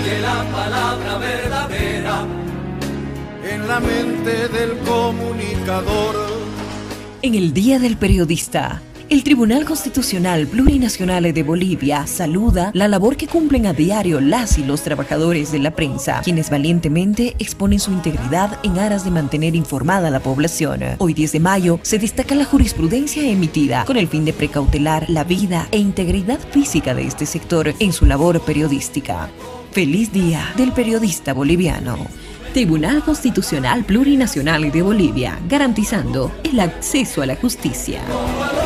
de la palabra verdadera en la mente del comunicador. En el Día del Periodista, el Tribunal Constitucional Plurinacional de Bolivia saluda la labor que cumplen a diario las y los trabajadores de la prensa, quienes valientemente exponen su integridad en aras de mantener informada a la población. Hoy 10 de mayo se destaca la jurisprudencia emitida con el fin de precautelar la vida e integridad física de este sector en su labor periodística. Feliz Día del Periodista Boliviano. Tribunal Constitucional Plurinacional de Bolivia, garantizando el acceso a la justicia.